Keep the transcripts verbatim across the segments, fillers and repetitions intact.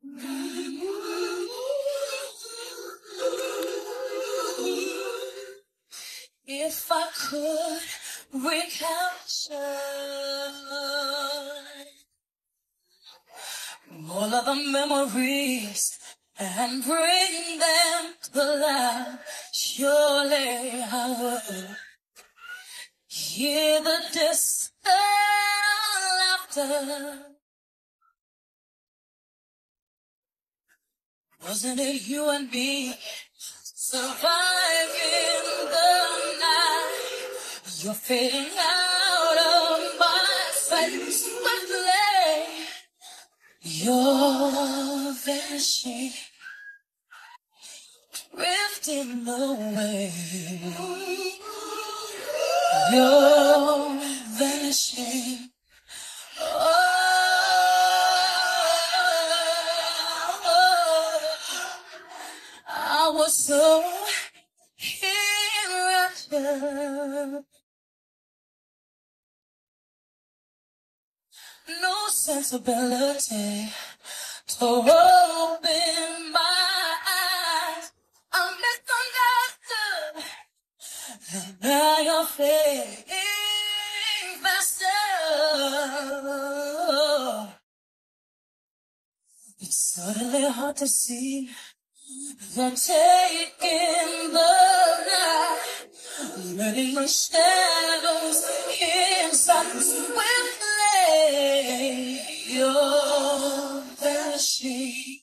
If I could recapture all of the memories and bring them to life, surely I would hear the distant laughter. Wasn't it you and me surviving the night? You're fading out of my sight swiftly. You're vanishing, drifting away. You're vanishing. Oh, I was so enraptured. No sensibility to open my eyes. I'm misunderstood, and now you're fading faster. It's suddenly hard to see them taking the night, letting my shadows inside swiftly. You're vanishing,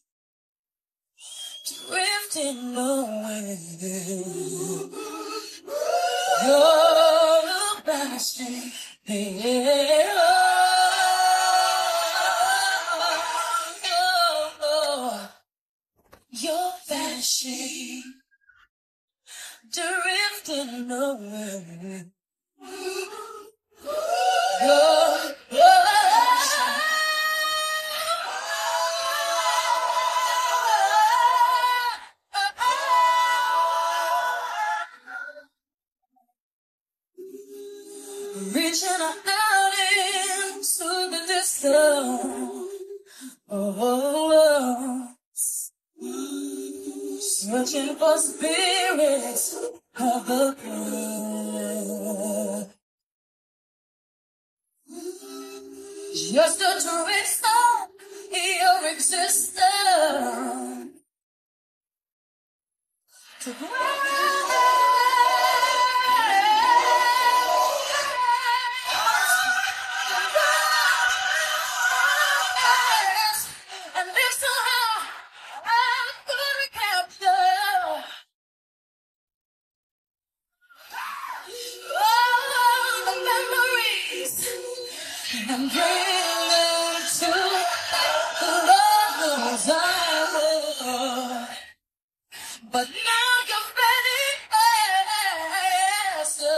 drifting away. You're vanishing. Yeah. You're vanishing, drifting away. You're vanishing. Reaching out into the distance. Oh, searching for spirits of the good, just to trace of your existence. To and if somehow I could recapture all the memories and bring them to the lovers I would. But now you're ready, so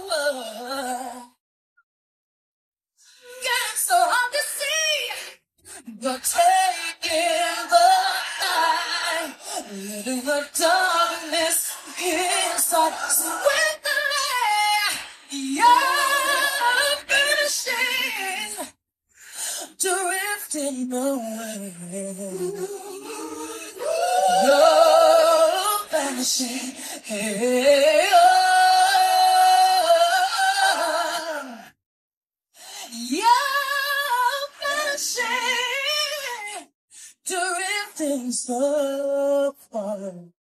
yeah, it's so hard to see. You're taking the night, letting the darkness inside swiftly. You're finishing, drifting away. You're vanishing. Hey, oh. You're vanishing, drifting so far.